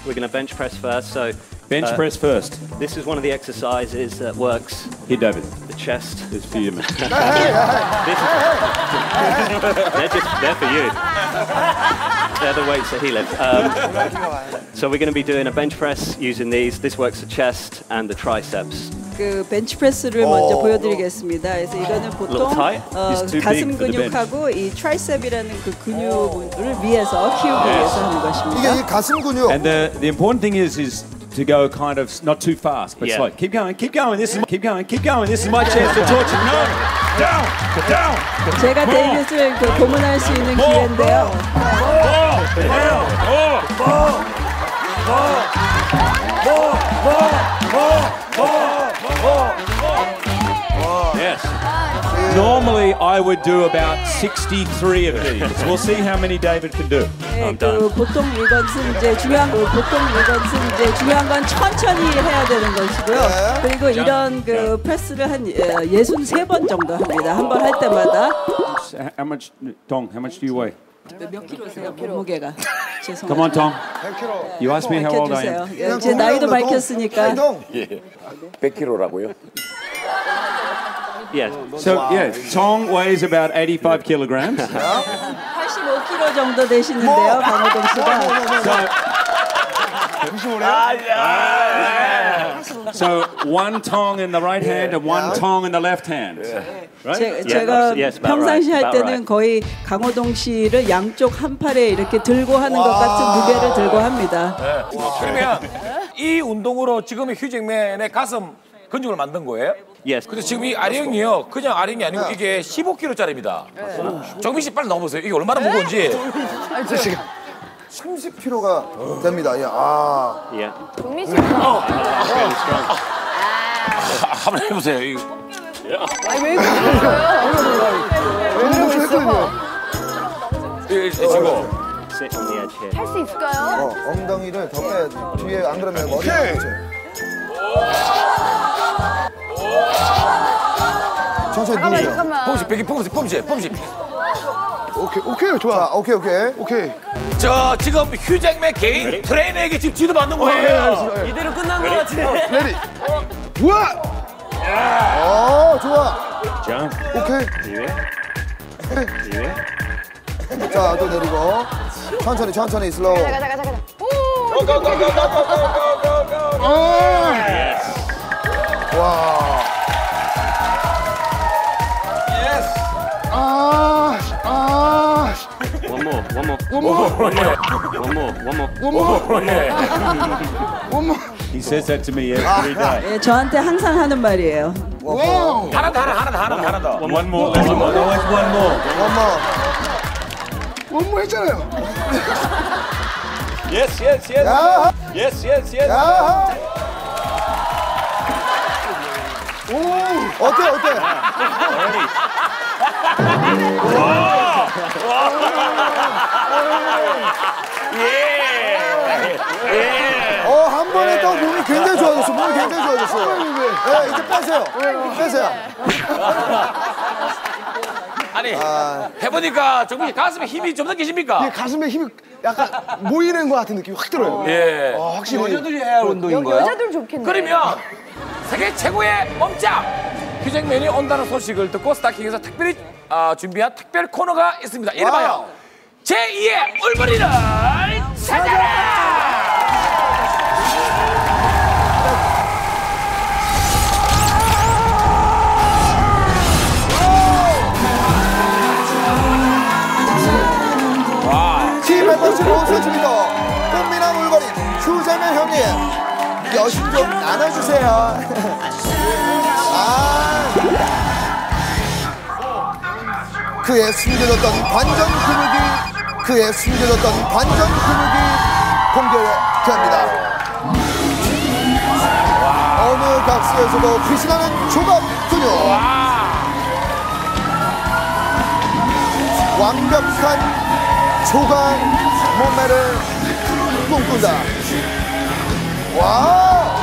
We're going to bench press first. So bench press first. This is one of the exercises that works. Here, David. The chest. It's for you, man. They're for you. They're the weights that he lifts. So we're going to be doing a bench press using these. This works the chest and the triceps. 그 벤치 프레스를 먼저 보여드리겠습니다. 그래서 이거는 보통 가슴 근육하고 이 트라이셉이라는 그 근육을 위해서 키우기 위해서 하는 것입니다. 이게 가슴 근육. And the important thing is to go kind of not too fast, but slow. Keep going, keep going. This is keep going, keep going. This is my chance to torture. No, down, down. 제가 데이빗을 그 고문할 수 있는 기회인데요. Yes. Normally, I would do about 63 of these. We'll see how many David can do. 네, 보통 이것은 이제 중요한 건 천천히 해야 되는 것이고요. 그리고 이런 그 프레스를 한 63번 정도 합니다. 한 번 할 때마다. How much, Tong? How much do you weigh? 몇 킬로세요? 몸무게가. 죄송합니다. Come on, Tong. 100kg. You asked me how old I am. 제 나이도 밝혔으니까. 100kg라고요? Yeah. So yeah, Tong weighs about 85 kilograms. 85kg 정도 되시는데요, 강호동 씨가. So one Tong in the right hand and one Tong in the left hand. Right? 제가 평상시 할 때는 거의 강호동 씨를 양쪽 한 팔에 이렇게 들고 하는 것 같은 무게를 들고 합니다. 그러면 이 운동으로 지금 휴잭맨의 가슴 근육을 만든 거예요? Yes. 근데 지금 이 아령이요, 그냥 아령이 아니고 이게 15kg짜리입니다. 정민 씨 빨리 넣어보세요. 이게 얼마나 무거운지. 30kg가 됩니다. Yeah. 정민 씨. 한번 해보세요. 이거. 아니 왜 그러세요? 지금. Sit on the edge here. 할 수 있을까요? 엉덩이를 더 빼야지. 뒤에 안 그러면 머리가 천천히 누우세요. 폼식. 오케이, 좋아. 오케이. 저 지금 휴잭맨 개인 트레이너에게 지금 지도 받는 거예요. 이대로 끝난 것 같아. 레디. 우와. 좋아. Jump. 오케이. 자, 또 내리고. 천천히 슬로우. 가자. 와. One more. He says that to me every day. 예, 저한테 항상 하는 말이에요. 하나 더. One more. Always one more. 원모 했잖아요. Yes. 야. Yes. 야. 어때? 한 번에 또 몸이 굉장히 좋아졌어. 네, 이제 빼세요. 아니 해보니까 정민 씨 가슴에 힘이 좀 느끼십니까? 예, 가슴에 힘이 약간 모이는 것 같은 느낌이 확 들어요. 예. 확실히. 여자들이 해야 할 운동인 거야? 여자들 좋겠네. 그러면 세계 최고의 몸짱 휴잭맨이 온다는 소식을 듣고 스타킹에서 특별히 준비한 특별 코너가 있습니다. 이름하여 제2의 울버리를 찾아라! 팀 몬스터입니다. 꽃미남 울버린 휴잭맨 형님, 여신 좀 나눠주세요. 그의 숨겨졌던 관전 근육이 공개됩니다. 어느 각지에서도 빛이 나는 조각 근육. 완벽한 조각 몸매를 꿈꾼다. 와우!